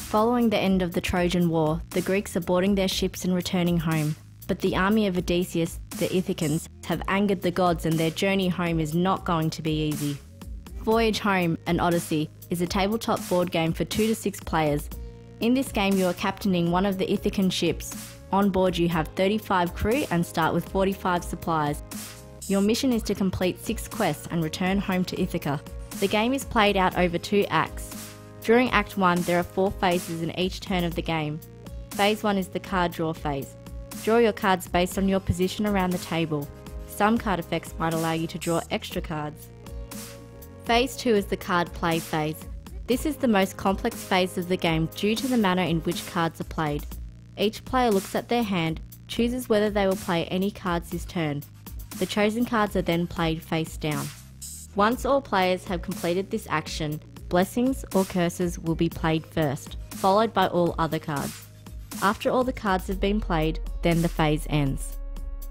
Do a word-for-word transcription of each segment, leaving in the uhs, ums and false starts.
Following the end of the Trojan War, the Greeks are boarding their ships and returning home. But the army of Odysseus, the Ithacans, have angered the gods and their journey home is not going to be easy. Voyage Home, an Odyssey, is a tabletop board game for two to six players. In this game you are captaining one of the Ithacan ships. On board you have thirty-five crew and start with forty-five supplies. Your mission is to complete six quests and return home to Ithaca. The game is played out over two acts. During Act one there are four phases in each turn of the game. Phase one is the card draw phase. Draw your cards based on your position around the table. Some card effects might allow you to draw extra cards. Phase two is the card play phase. This is the most complex phase of the game due to the manner in which cards are played. Each player looks at their hand, chooses whether they will play any cards this turn. The chosen cards are then played face down. Once all players have completed this action, blessings or curses will be played first, followed by all other cards. After all the cards have been played, then the phase ends.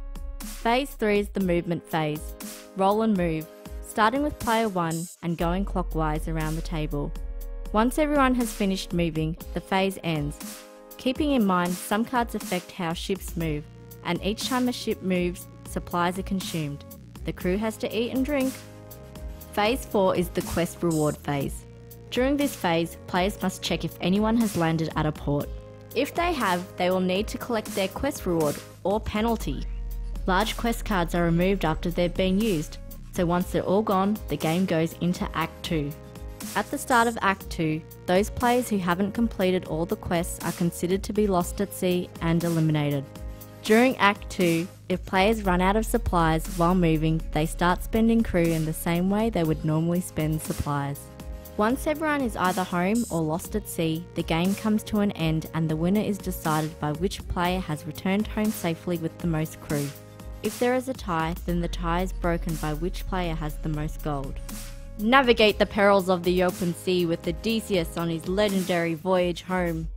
Phase three is the movement phase. Roll and move, starting with player one and going clockwise around the table. Once everyone has finished moving, the phase ends. Keeping in mind some cards affect how ships move, and each time a ship moves, supplies are consumed. The crew has to eat and drink. Phase four is the quest reward phase. During this phase, players must check if anyone has landed at a port. If they have, they will need to collect their quest reward or penalty. Large quest cards are removed after they've been used, so once they're all gone, the game goes into Act two. At the start of Act two, those players who haven't completed all the quests are considered to be lost at sea and eliminated. During Act two, if players run out of supplies while moving, they start spending crew in the same way they would normally spend supplies. Once everyone is either home or lost at sea, the game comes to an end and the winner is decided by which player has returned home safely with the most crew. If there is a tie, then the tie is broken by which player has the most gold. Navigate the perils of the open sea with Odysseus on his legendary voyage home.